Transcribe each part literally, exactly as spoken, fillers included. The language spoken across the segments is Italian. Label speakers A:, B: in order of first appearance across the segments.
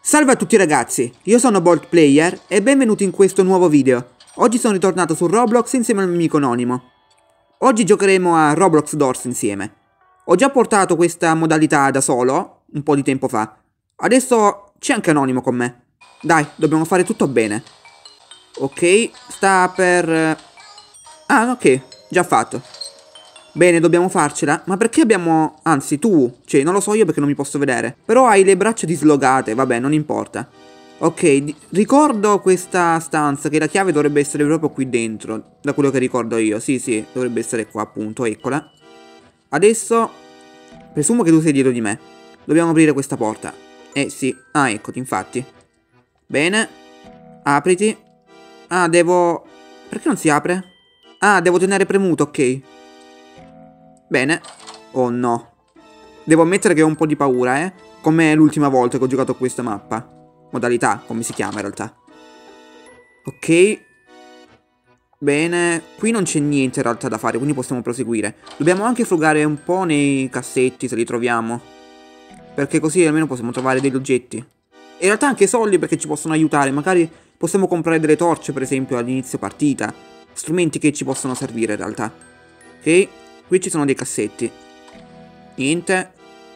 A: Salve a tutti ragazzi, io sono BoltPlayer e benvenuti in questo nuovo video. Oggi sono ritornato su Roblox insieme al mio amico Anonimo. Oggi giocheremo a Roblox Doors insieme. Ho già portato questa modalità da solo, un po' di tempo fa. Adesso c'è anche Anonimo con me. Dai, dobbiamo fare tutto bene. Ok, sta per... Ah, ok, già fatto. Bene, dobbiamo farcela. Ma perché abbiamo... Anzi, tu... Cioè, non lo so io perché non mi posso vedere. Però hai le braccia dislogate, vabbè, non importa. Ok, ricordo questa stanza che la chiave dovrebbe essere proprio qui dentro. Da quello che ricordo io. Sì, sì, dovrebbe essere qua appunto, eccola. Adesso... Presumo che tu sei dietro di me. Dobbiamo aprire questa porta. Eh sì, ah eccoti, infatti. Bene. Apriti. Ah, devo... Perché non si apre? Ah, devo tenere premuto, ok. Bene. Oh no. Devo ammettere che ho un po' di paura, eh. Come l'ultima volta che ho giocato a questa mappa. Modalità, come si chiama in realtà. Ok. Bene. Qui non c'è niente in realtà da fare, quindi possiamo proseguire. Dobbiamo anche frugare un po' nei cassetti se li troviamo. Perché così almeno possiamo trovare degli oggetti. E in realtà anche soldi perché ci possono aiutare. Magari possiamo comprare delle torce per esempio all'inizio partita. Strumenti che ci possono servire in realtà. Ok. Qui ci sono dei cassetti. Niente.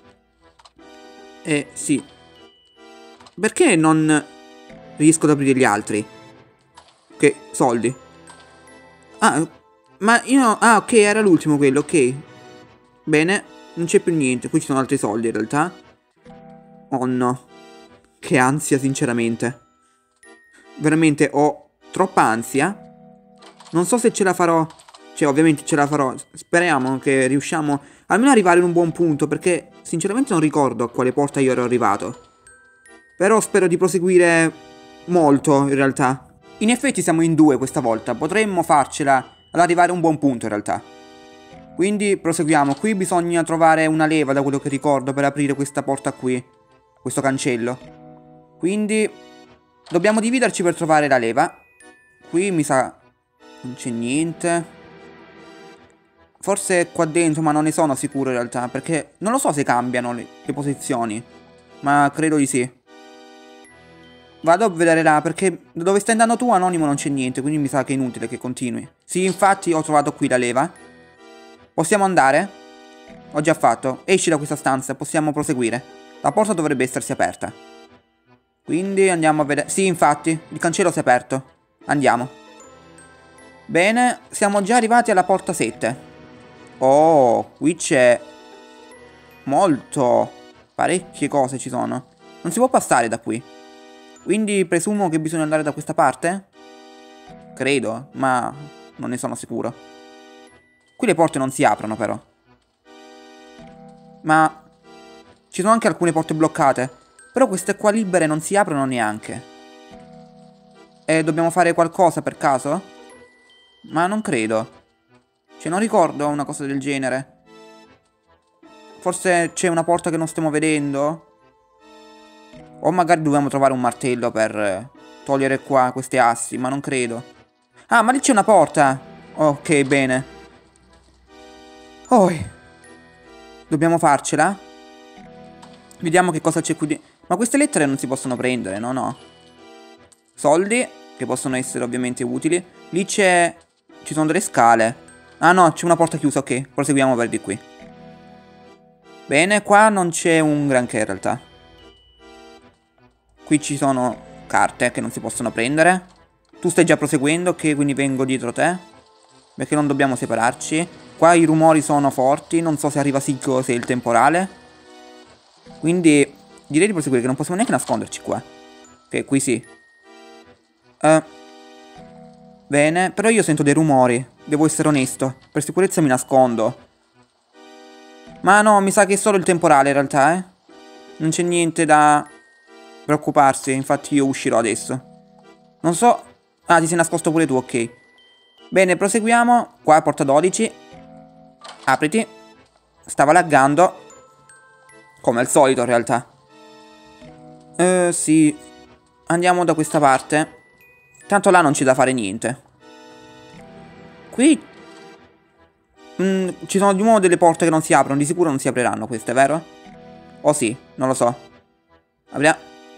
A: Eh, sì. Perché non riesco ad aprire gli altri? Che soldi. Ah, ma io... Ah, ok, era l'ultimo quello, ok. Bene, non c'è più niente. Qui ci sono altri soldi in realtà. Oh no. Che ansia, sinceramente. Veramente ho troppa ansia. Non so se ce la farò... Cioè, ovviamente ce la farò. Speriamo che riusciamo almeno ad arrivare in un buon punto, perché sinceramente non ricordo a quale porta io ero arrivato. Però spero di proseguire molto, in realtà. In effetti siamo in due questa volta. Potremmo farcela ad arrivare a un buon punto, in realtà. Quindi proseguiamo. Qui bisogna trovare una leva, da quello che ricordo, per aprire questa porta qui. Questo cancello. Quindi dobbiamo dividerci per trovare la leva. Qui mi sa... non c'è niente. Forse qua dentro, ma non ne sono sicuro in realtà, perché non lo so se cambiano le, le posizioni. Ma credo di sì. Vado a vedere là, perché dove stai andando tu, Anonimo, non c'è niente, quindi mi sa che è inutile che continui. Sì, infatti ho trovato qui la leva. Possiamo andare? Ho già fatto. Esci da questa stanza, possiamo proseguire. La porta dovrebbe essersi aperta. Quindi andiamo a vedere... Sì, infatti, il cancello si è aperto. Andiamo. Bene, siamo già arrivati alla porta sette. Oh, qui c'è molto, parecchie cose ci sono. Non si può passare da qui. Quindi presumo che bisogna andare da questa parte? Credo, ma non ne sono sicuro. Qui le porte non si aprono però. Ma ci sono anche alcune porte bloccate. Però queste qua libere non si aprono neanche. E dobbiamo fare qualcosa per caso? Ma non credo. Cioè, non ricordo una cosa del genere. Forse c'è una porta che non stiamo vedendo? O magari dobbiamo trovare un martello per togliere qua queste assi, ma non credo. Ah, ma lì c'è una porta! Ok, bene. Oh, dobbiamo farcela? Vediamo che cosa c'è qui dentro. Ma queste lettere non si possono prendere, no, no. Soldi, che possono essere ovviamente utili. Lì c'è... ci sono delle scale. Ah no, c'è una porta chiusa, ok. Proseguiamo per di qui. Bene, qua non c'è un granché in realtà. Qui ci sono carte che non si possono prendere. Tu stai già proseguendo, ok, quindi vengo dietro te. Perché non dobbiamo separarci. Qua i rumori sono forti, non so se arriva Siggo o se è il temporale. Quindi direi di proseguire, che non possiamo neanche nasconderci qua. Ok, qui sì. Uh, bene, però io sento dei rumori. Devo essere onesto. Per sicurezza mi nascondo. Ma no, mi sa che è solo il temporale in realtà, eh. Non c'è niente da preoccuparsi. Infatti io uscirò adesso. Non so... Ah, ti sei nascosto pure tu, ok. Bene, proseguiamo. Qua porta dodici. Apriti. Stava laggando. Come al solito in realtà. Eh, sì. Andiamo da questa parte. Tanto là non c'è da fare niente. Qui mm, ci sono di nuovo delle porte che non si aprono. Di sicuro non si apriranno queste, vero? O sì, non lo so. Apriamo.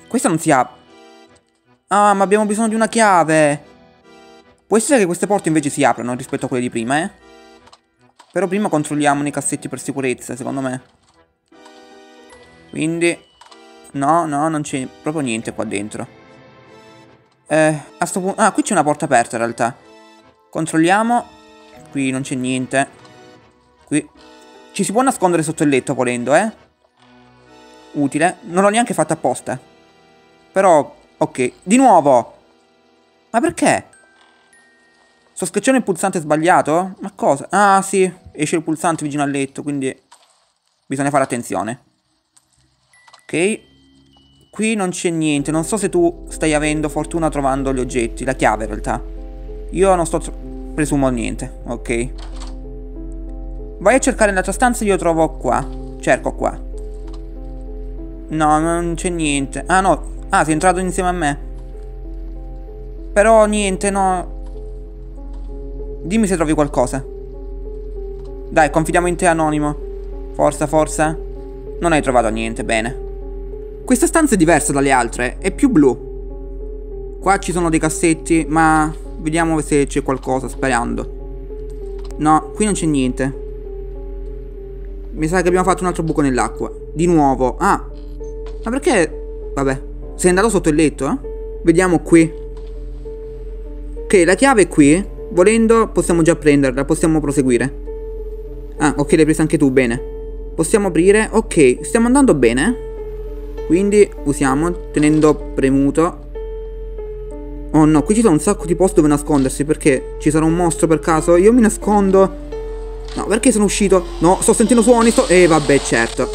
A: Questa non si apre. Ah, ma abbiamo bisogno di una chiave. Può essere che queste porte invece si aprono rispetto a quelle di prima, eh? Però prima controlliamo nei cassetti per sicurezza, secondo me. Quindi... No, no, non c'è proprio niente qua dentro. Eh, a sto punto... Ah, qui c'è una porta aperta in realtà. Controlliamo. Qui non c'è niente. Qui... Ci si può nascondere sotto il letto volendo, eh? Utile. Non l'ho neanche fatta apposta. Però, ok. Di nuovo! Ma perché? Sto schiacciando il pulsante sbagliato? Ma cosa? Ah, sì. Esce il pulsante vicino al letto, quindi... Bisogna fare attenzione. Ok. Qui non c'è niente. Non so se tu stai avendo fortuna trovando gli oggetti. La chiave, in realtà. Io non sto... Presumo niente. Ok. Vai a cercare nella tua stanza, io trovo qua. Cerco qua. No, non c'è niente. Ah, no. Ah, sei entrato insieme a me. Però niente, no. Dimmi se trovi qualcosa. Dai, confidiamo in te, Anonimo. Forza, forza. Non hai trovato niente, bene. Questa stanza è diversa dalle altre. È più blu. Qua ci sono dei cassetti, ma... Vediamo se c'è qualcosa, sperando. No, qui non c'è niente. Mi sa che abbiamo fatto un altro buco nell'acqua. Di nuovo. Ah. Ma perché? Vabbè. Sei andato sotto il letto, eh? Vediamo qui. Ok, la chiave è qui. Volendo possiamo già prenderla. Possiamo proseguire. Ah, ok, l'hai presa anche tu, bene. Possiamo aprire. Ok, stiamo andando bene. Quindi usiamo, tenendo premuto. Oh no, qui ci sono un sacco di posti dove nascondersi. Perché ci sarà un mostro per caso? Io mi nascondo. No, perché sono uscito? No, sto sentendo suoni, sto... Eh, vabbè, certo.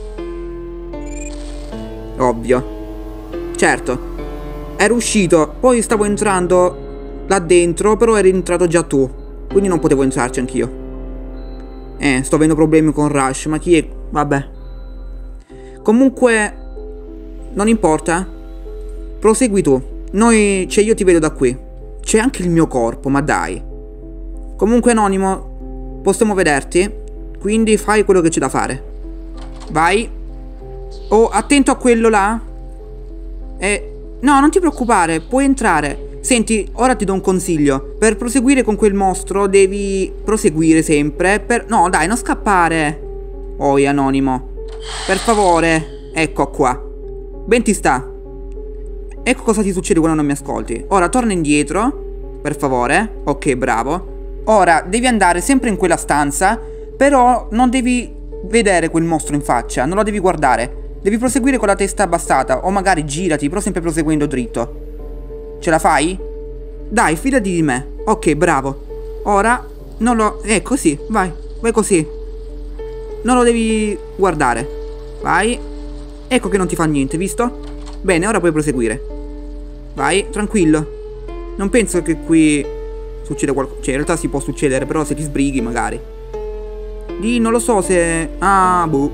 A: Ovvio. Certo. Ero uscito, poi stavo entrando là dentro, però eri entrato già tu. Quindi non potevo entrarci anch'io. Eh, sto avendo problemi con Rush, ma chi è... Vabbè. Comunque... Non importa. Prosegui tu. Noi... Cioè, io ti vedo da qui. C'è anche il mio corpo, ma dai. Comunque, Anonimo... Possiamo vederti, quindi fai quello che c'è da fare. Vai. Oh, attento a quello là. Eh, no, non ti preoccupare, puoi entrare. Senti, ora ti do un consiglio. Per proseguire con quel mostro devi proseguire sempre per... No, dai, non scappare. Oi, Anonimo. Per favore. Ecco qua. Ben ti sta. Ecco cosa ti succede quando non mi ascolti. Ora torna indietro. Per favore. Ok, bravo. Ora, devi andare sempre in quella stanza, però non devi vedere quel mostro in faccia, non lo devi guardare. Devi proseguire con la testa abbassata, o magari girati, però sempre proseguendo dritto. Ce la fai? Dai, fidati di me. Ok, bravo. Ora, non lo... Eh, così, vai, vai così. Non lo devi guardare. Vai. Ecco che non ti fa niente, visto? Bene, ora puoi proseguire. Vai, tranquillo. Non penso che qui... Succede qualcosa. Cioè in realtà si può succedere, però se ti sbrighi magari. Lì non lo so se... Ah, boh.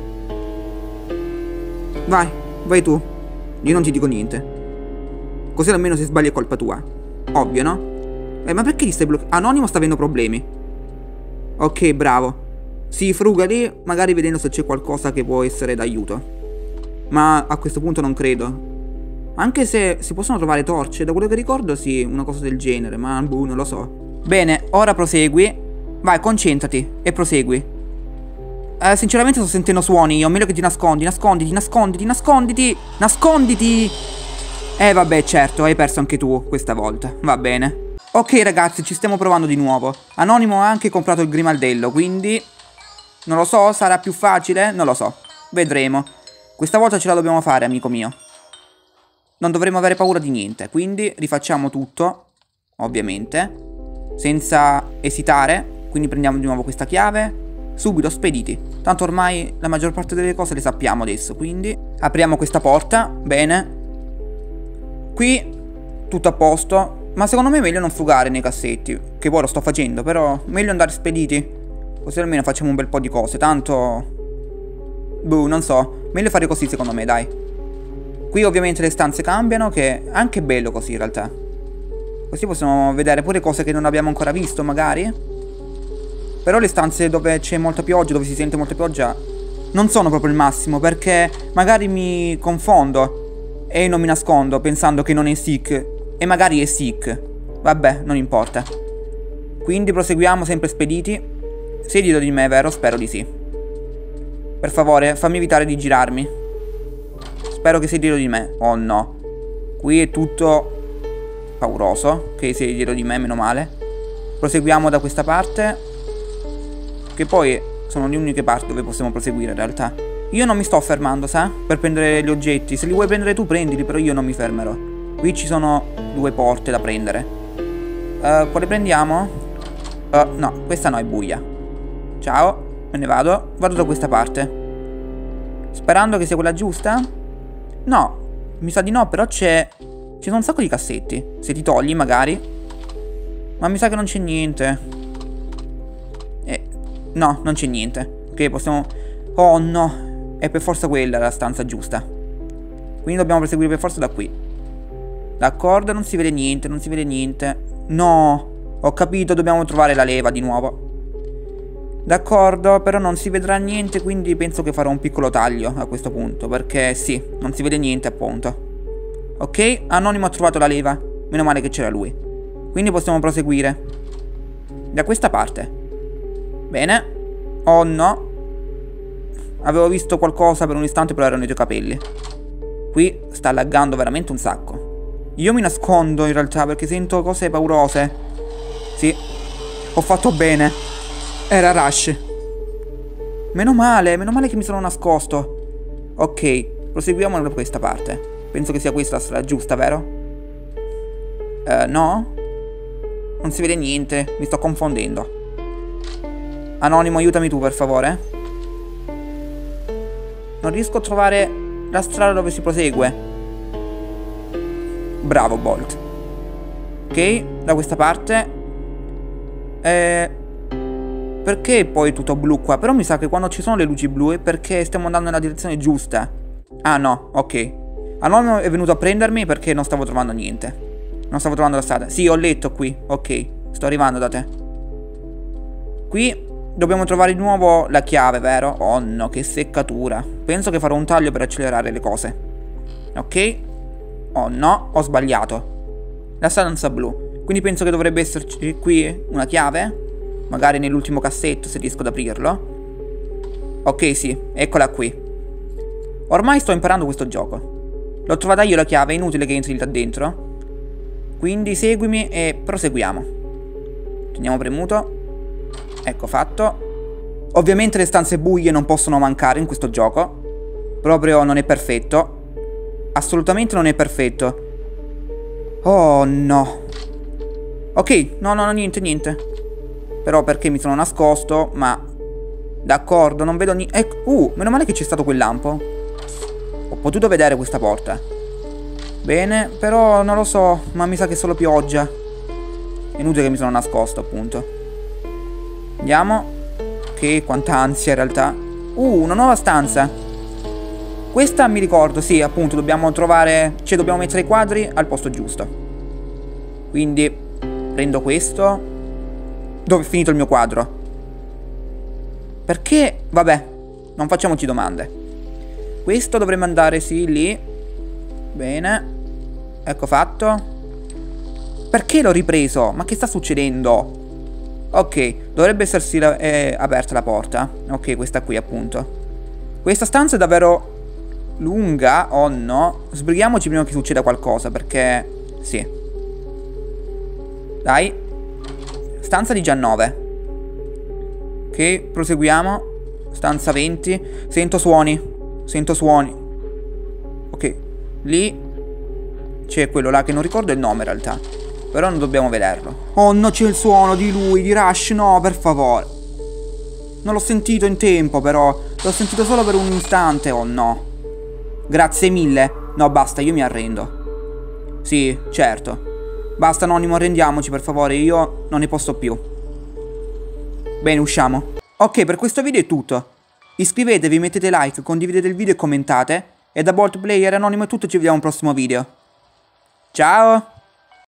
A: Vai, vai tu. Io non ti dico niente. Così almeno se sbagli è colpa tua. Ovvio, no? Eh, ma perché ti stai bloccando? Anonimo sta avendo problemi. Ok, bravo. Si fruga lì, magari vedendo se c'è qualcosa che può essere d'aiuto. Ma a questo punto non credo. Anche se si possono trovare torce, da quello che ricordo sì, una cosa del genere, ma boh, non lo so. Bene, ora prosegui. Vai, concentrati e prosegui. Eh, sinceramente sto sentendo suoni io, meglio che ti nascondi, nasconditi, nasconditi, nasconditi, nasconditi. Eh vabbè, certo, hai perso anche tu questa volta, va bene. Ok ragazzi, ci stiamo provando di nuovo. Anonimo ha anche comprato il grimaldello, quindi... Non lo so, sarà più facile? Non lo so, vedremo. Questa volta ce la dobbiamo fare, amico mio. Non dovremo avere paura di niente, quindi rifacciamo tutto, ovviamente, senza esitare. Quindi prendiamo di nuovo questa chiave, subito, spediti. Tanto ormai la maggior parte delle cose le sappiamo adesso, quindi apriamo questa porta, bene. Qui tutto a posto, ma secondo me è meglio non frugare nei cassetti, che poi lo sto facendo, però meglio andare spediti. Così almeno facciamo un bel po' di cose, tanto... Boh, non so, meglio fare così secondo me, dai. Qui ovviamente le stanze cambiano, che è anche bello così in realtà. Così possiamo vedere pure cose che non abbiamo ancora visto magari. Però le stanze dove c'è molta pioggia, dove si sente molta pioggia, non sono proprio il massimo, perché magari mi confondo E io non mi nascondo pensando che non è sick. E magari è sick. Vabbè, non importa. Quindi proseguiamo sempre spediti. Sei dietro di me, vero? Spero di sì. Per favore, fammi evitare di girarmi. Spero che sei dietro di me. Oh no. Qui è tutto pauroso. Che sei dietro di me, meno male. Proseguiamo da questa parte. Che poi sono le uniche parti dove possiamo proseguire in realtà. Io non mi sto fermando, sa? Per prendere gli oggetti. Se li vuoi prendere tu, prendili, però io non mi fermerò. Qui ci sono due porte da prendere. uh, Quale prendiamo? Uh, no, questa no, è buia. Ciao, me ne vado. Vado da questa parte, sperando che sia quella giusta. No, mi sa di no, però c'è... Ci sono un sacco di cassetti. Se ti togli magari. Ma mi sa che non c'è niente. Eh, no, non c'è niente. Ok, possiamo... Oh no, è per forza quella la stanza giusta. Quindi dobbiamo proseguire per forza da qui. D'accordo, non si vede niente, non si vede niente. No, ho capito, dobbiamo trovare la leva di nuovo. D'accordo, però non si vedrà niente, quindi penso che farò un piccolo taglio a questo punto, perché sì, non si vede niente appunto. Ok, Anonimo ha trovato la leva. Meno male che c'era lui. Quindi possiamo proseguire da questa parte. Bene. Oh no, avevo visto qualcosa per un istante, però erano i tuoi capelli. Qui sta laggando veramente un sacco. Io mi nascondo in realtà perché sento cose paurose. Sì, ho fatto bene. Era Rush. Meno male, meno male che mi sono nascosto. Ok, proseguiamo da questa parte. Penso che sia questa la strada giusta, vero? Uh, no? Non si vede niente, mi sto confondendo. Anonimo, aiutami tu per favore. Non riesco a trovare la strada dove si prosegue. Bravo Bolt. Ok, da questa parte. Eh, perché poi è tutto blu qua? Però mi sa che quando ci sono le luci blu è perché stiamo andando nella direzione giusta. Ah no, ok. Anonimo è venuto a prendermi perché non stavo trovando niente. Non stavo trovando la strada. Sì, ho letto qui. Ok, sto arrivando da te. Qui dobbiamo trovare di nuovo la chiave, vero? Oh no, che seccatura. Penso che farò un taglio per accelerare le cose. Ok. Oh no, ho sbagliato. La stanza blu. Quindi penso che dovrebbe esserci qui una chiave. Magari nell'ultimo cassetto, se riesco ad aprirlo. Ok, sì, eccola qui. Ormai sto imparando questo gioco. L'ho trovata io la chiave, è inutile che entri là dentro. Quindi seguimi e proseguiamo. Teniamo premuto. Ecco fatto. Ovviamente le stanze buie non possono mancare in questo gioco. Proprio non è perfetto. Assolutamente non è perfetto. Oh no. Ok, no, no, no, niente, niente. Però perché mi sono nascosto, ma... D'accordo, non vedo niente. Ecco, uh, meno male che c'è stato quel lampo. Ho potuto vedere questa porta. Bene, però non lo so, ma mi sa che è solo pioggia. È inutile che mi sono nascosto, appunto. Andiamo. Che quanta ansia in realtà. Uh, una nuova stanza. Questa mi ricordo, sì, appunto, dobbiamo trovare... Cioè, dobbiamo mettere i quadri al posto giusto. Quindi prendo questo. Dove è finito il mio quadro? Perché? Vabbè, non facciamoci domande. Questo dovremmo andare, sì, lì. Bene. Ecco fatto. Perché l'ho ripreso? Ma che sta succedendo? Ok, dovrebbe essersi la, eh, aperta la porta. Ok, questa qui appunto. Questa stanza è davvero lunga. Oh no. Sbrighiamoci prima che succeda qualcosa, perché... Sì. Dai. Stanza diciannove. Ok, proseguiamo. Stanza venti. Sento suoni. Sento suoni. Ok, lì c'è quello là che non ricordo il nome in realtà. Però non dobbiamo vederlo. Oh no, c'è il suono di lui, di Rush. No, per favore. Non l'ho sentito in tempo però. L'ho sentito solo per un istante. Oh no. Grazie mille. No, basta, io mi arrendo. Sì, certo. Basta, Anonimo, arrendiamoci per favore. Io non ne posso più. Bene, usciamo. Ok, per questo video è tutto. Iscrivetevi, mettete like, condividete il video e commentate. E da Bolt Player Anonimo è tutto, ci vediamo al prossimo video. Ciao!